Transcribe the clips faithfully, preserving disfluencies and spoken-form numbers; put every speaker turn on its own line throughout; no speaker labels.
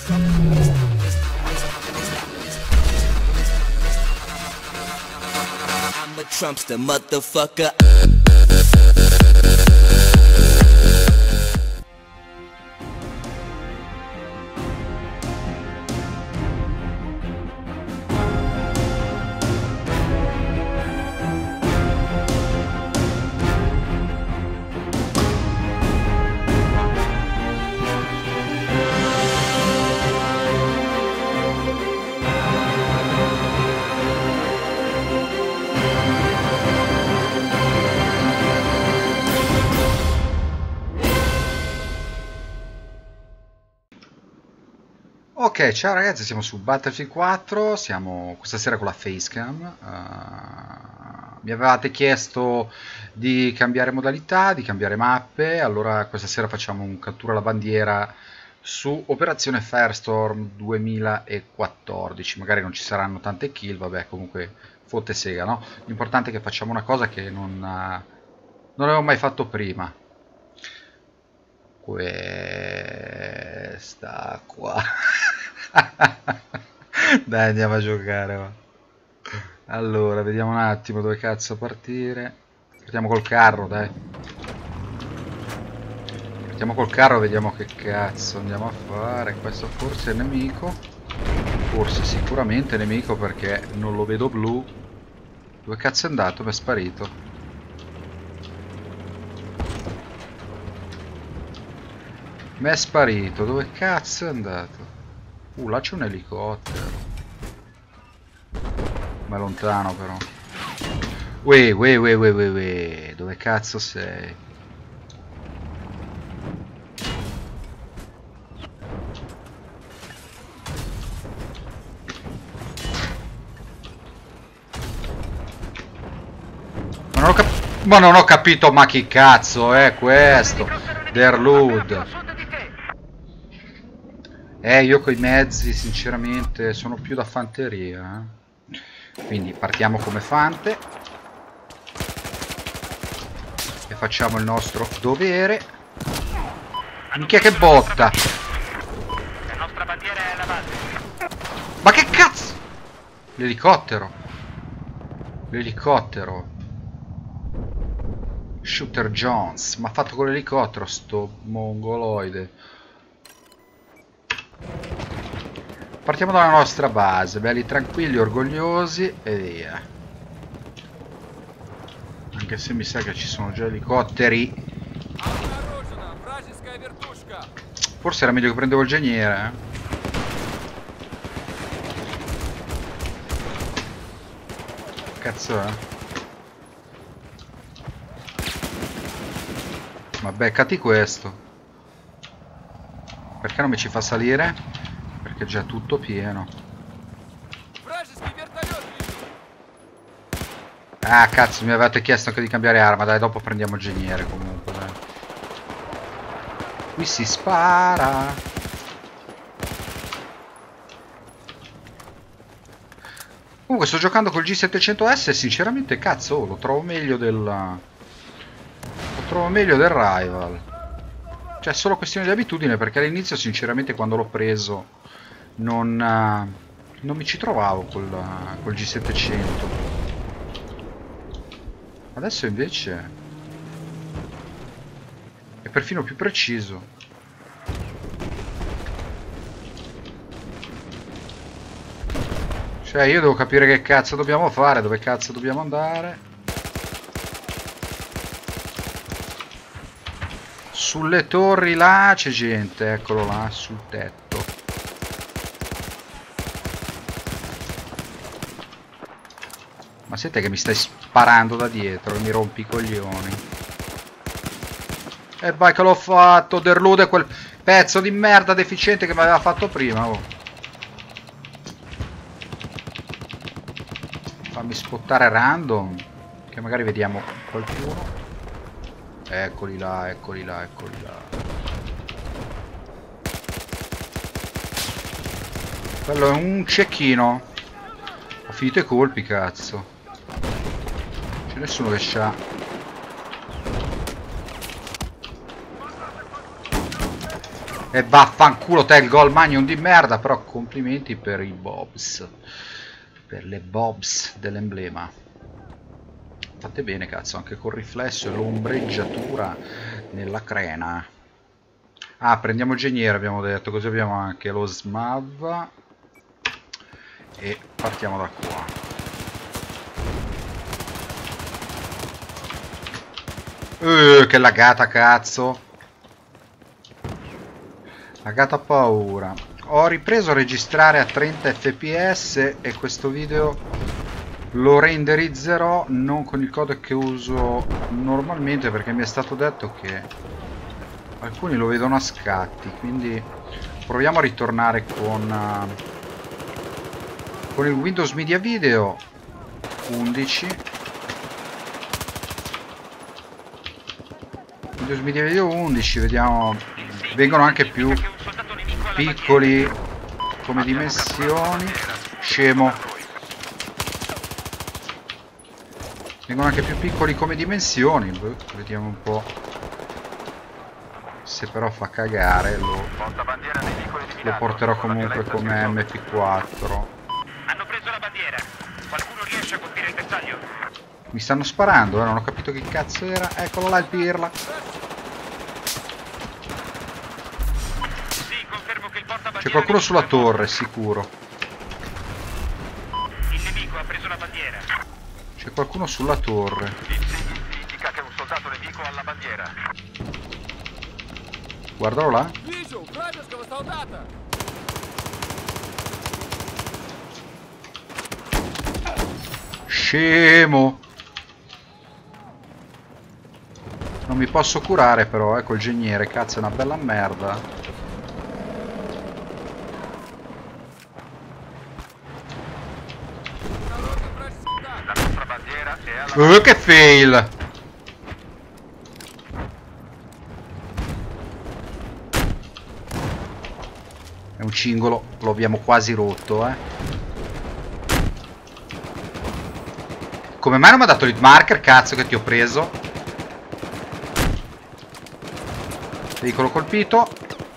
I'm a Trumpster, motherfucker.
Ok, ciao ragazzi, siamo su Battlefield quattro, siamo questa sera con la Facecam. Uh, mi avevate chiesto di cambiare modalità, di cambiare mappe, allora questa sera facciamo un cattura alla bandiera su Operazione Firestorm duemilaquattordici. Magari non ci saranno tante kill, vabbè, comunque fotte sega, no? L'importante è che facciamo una cosa che non, uh, non avevo mai fatto prima. Questa qua. Dai, andiamo a giocare, va. Allora, vediamo un attimo dove cazzo partire. Partiamo col carro, dai. Partiamo col carro, vediamo che cazzo andiamo a fare. Questo forse è nemico. Forse sicuramente è nemico perché non lo vedo blu. Dove cazzo è andato? Mi è sparito. Mi è sparito. Dove cazzo è andato? Uh, là c'è un elicottero. Ma è lontano però. Uè, uè, uè, uè, uè, uè. Dove cazzo sei? Ma non ho capito. Ma non ho capito, ma chi cazzo è questo? Derlud. Eh, io coi mezzi sinceramente sono più da fanteria, eh? Quindi partiamo come fante e facciamo il nostro dovere. Minchia che botta!
La nostra bandiera è la base.
Ma che cazzo? L'elicottero. L'elicottero. Shooter Jones. Ma ha fatto con l'elicottero sto mongoloide. Partiamo dalla nostra base, belli tranquilli, orgogliosi e via. Anche se mi sa che ci sono già elicotteri. Forse era meglio che prendevo il geniere, eh? Cazzo è? Ma beccati questo. Perché non mi ci fa salire? Perché è già tutto pieno. Ah cazzo, mi avevate chiesto anche di cambiare arma. Dai, dopo prendiamo il geniere comunque, dai. Qui si spara. Comunque sto giocando col G settecento S e sinceramente cazzo oh, lo trovo meglio del... Lo trovo meglio del Rival. Cioè è solo questione di abitudine, perché all'inizio sinceramente quando l'ho preso non, uh, non mi ci trovavo col, uh, col G settecento. Adesso invece è perfino più preciso. Cioè io devo capire che cazzo dobbiamo fare, dove cazzo dobbiamo andare. Sulle torri là c'è gente, eccolo là, sul tetto. Ma siete che mi stai sparando da dietro e mi rompi i coglioni. E vai che l'ho fatto, Derlude quel pezzo di merda deficiente che mi aveva fatto prima, oh. Fammi spottare random, che magari vediamo qualcuno. Eccoli là, eccoli là, eccoli là. Quello è un cecchino. Ho finito i colpi, cazzo. C'è nessuno che c'ha. E vaffanculo te il gol Magnum di merda, però complimenti per i bobs. Per le bobs dell'emblema. Fate bene cazzo, anche col riflesso e l'ombreggiatura nella crena. Ah, prendiamo il geniere abbiamo detto, così abbiamo anche lo smav. E partiamo da qua. Uh, che lagata cazzo. Lagata paura. Ho ripreso a registrare a trenta fps e questo video lo renderizzerò non con il codec che uso normalmente, perché mi è stato detto che alcuni lo vedono a scatti, quindi proviamo a ritornare con uh, con il Windows Media Video undici. Windows Media Video undici, vediamo, vengono anche più piccoli come dimensioni. Scemo. Vengono anche più piccoli come dimensioni. Beh, vediamo un po'. Se però fa cagare lo, lo porterò comunque come M P quattro.
Hanno preso la bandiera. Qualcuno riesce a colpire il bersaglio?
Mi stanno sparando, eh? Non ho capito che cazzo era. Eccolo là il pirla.
Sì, confermo che il portabandiera...
C'è qualcuno sulla torre, sicuro.
Il nemico ha preso la bandiera.
C'è qualcuno sulla torre.
Il segno indica che un soldato nemico ha la bandiera.
Guardalo là.
Вижу, вражеского солдата!
Scemo. Non mi posso curare però, ecco il geniere, cazzo è una bella merda.
La nostra bandiera è alla...
Uh, che fail! È un cingolo, lo abbiamo quasi rotto, eh. Come mai non mi ha dato l'hit marker, cazzo, che ti ho preso? Veicolo colpito.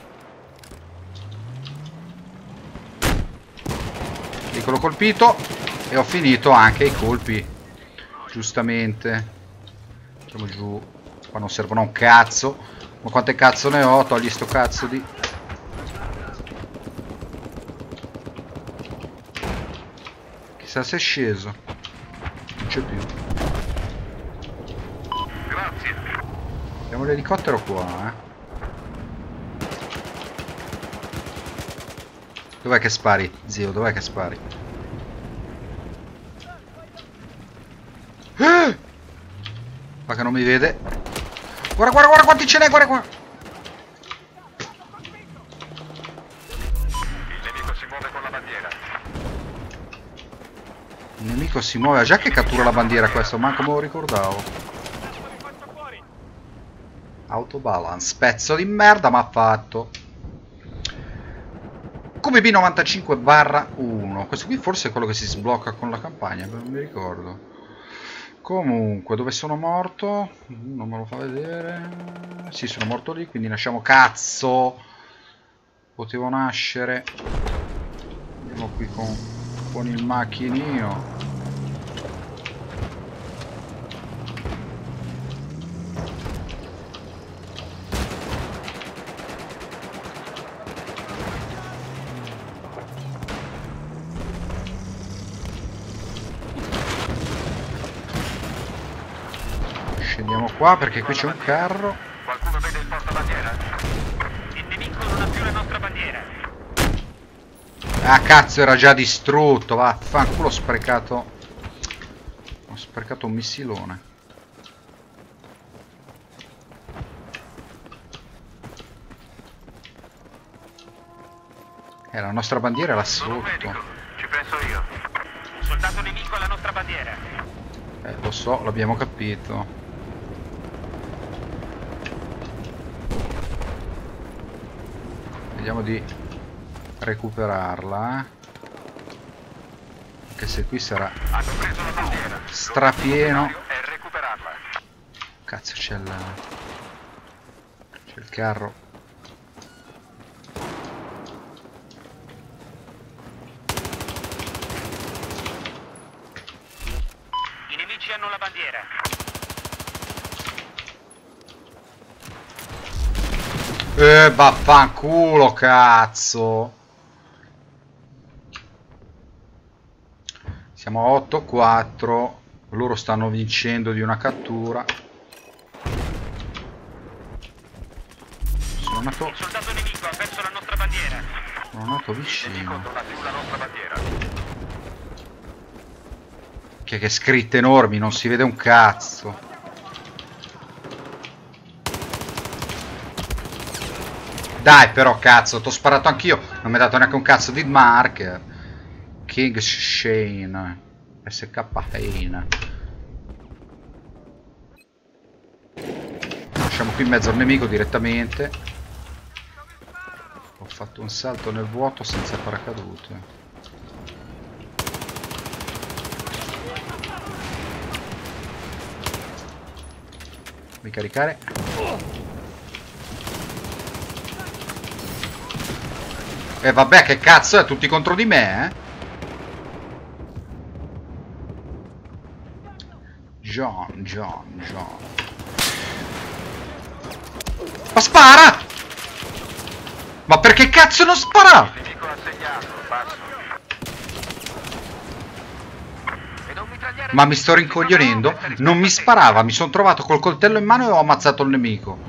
Veicolo colpito. E ho finito anche i colpi. Giustamente. Andiamo giù. Qua non servono un cazzo. Ma quante cazzo ne ho? Togli sto cazzo di... Chissà se è sceso. Non c'è più.
Grazie.
Abbiamo l'elicottero qua, eh. Dov'è che spari, zio? Dov'è che spari? Ah! Ma che non mi vede. Guarda, guarda, guarda quanti ce n'è, guarda qua.
Il nemico si muove con la bandiera.
Il nemico si muove. Già che cattura la bandiera questo, manco me lo ricordavo. Autobalance. Pezzo di merda, ma ha fatto. Come B novantacinque barra uno. Questo qui forse è quello che si sblocca con la campagna, non mi ricordo. Comunque, dove sono morto? Non me lo fa vedere. Sì, sono morto lì, quindi nasciamo. Cazzo! Potevo nascere. Andiamo qui con, con il macchinino. Scendiamo qua perché qui c'è un carro.
Qualcuno vede il portabandiera? Il nemico non ha più la nostra bandiera.
Ah cazzo, era già distrutto. Vaffanculo, ho sprecato. Ho sprecato un missilone. Eh, la nostra bandiera è là
Sono un
sotto.
medico, ci penso io. Un soldato nemico ha la nostra bandiera.
Eh, lo so, l'abbiamo capito. Vediamo di recuperarla. Anche se qui sarà
Hanno preso la bandiera.
strapieno.
È recuperarla.
Cazzo, c'è il... c'è il carro.
hanno la bandiera.
Eh, vaffanculo, cazzo. Siamo a otto a quattro. Loro stanno vincendo di una cattura. Sono nato...
Un soldato nemico ha perso la nostra bandiera.
Sono nato vicino.
Non ha più la nostra bandiera.
Che, che scritte enormi, non si vede un cazzo. Dai però cazzo, t'ho sparato anch'io. Non mi ha dato neanche un cazzo di marker. King Shane S K Hain. Lasciamo qui in mezzo al nemico direttamente. Ho fatto un salto nel vuoto senza paracadute. Devi caricare. E eh, vabbè, che cazzo è? Tutti contro di me, eh? John, John, John. Ma spara! Ma perché cazzo non spara?
Nemico assegnato, passo. E non mitragliare.
Ma mi sto rincoglionendo? Non mi sparava, mi sono trovato col coltello in mano e ho ammazzato il nemico.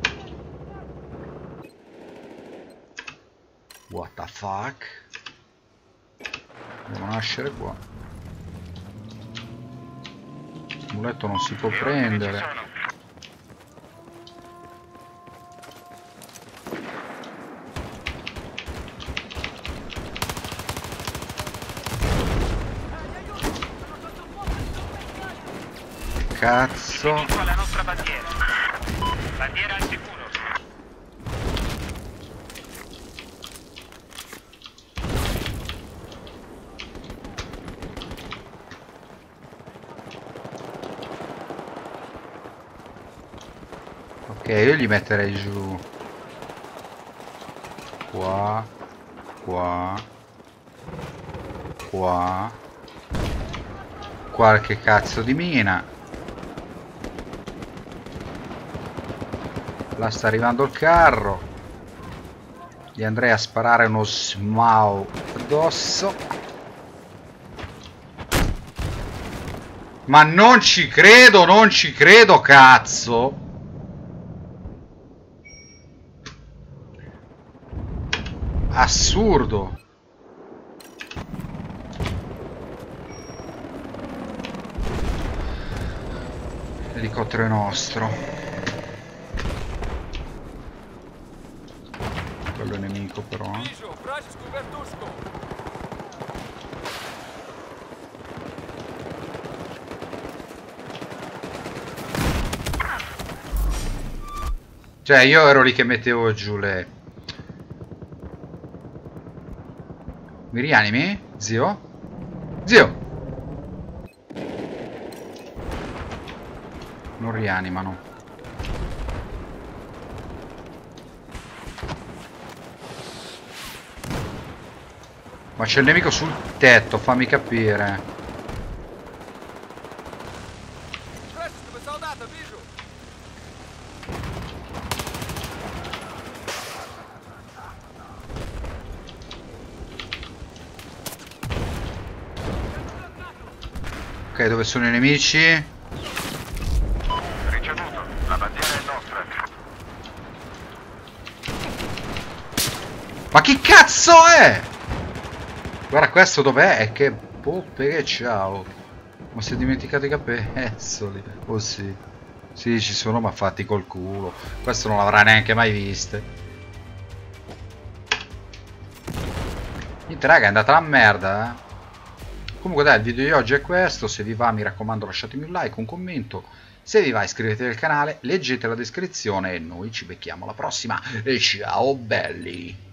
What the fuck? Devo nascere qua. Il muletto non si può prendere. Cazzo.
Nemico alla nostra bandiera. Bandiera al sicuro.
Ok, io li metterei giù. Qua. Qua. Qua. Qualche cazzo di mina. Là sta arrivando il carro. Gli andrei a sparare uno smau addosso. Ma non ci credo, non ci credo, cazzo. Assurdo. L'elicottero è nostro. Quello è nemico però.
Вижу, вражескую вертушку.
Cioè io ero lì che mettevo giù le... Mi rianimi? Zio? Zio! Non rianimano. Ma c'è il nemico sul tetto, fammi capire.
Вражеского солдата вижу.
Ok, dove sono i nemici?
Ricevuto. La bandiera è nostra.
Ma chi cazzo è? Guarda questo dov'è? E che poppe che ciao. Ma si è dimenticato i capezzoli. Oh sì. Sì, ci sono, ma fatti col culo. Questo non l'avrà neanche mai viste. Niente raga, è andata la merda, eh. Comunque dai, il video di oggi è questo. Se vi va mi raccomando lasciatemi un like, un commento. Se vi va iscrivetevi al canale, leggete la descrizione e noi ci becchiamo alla prossima. E ciao belli.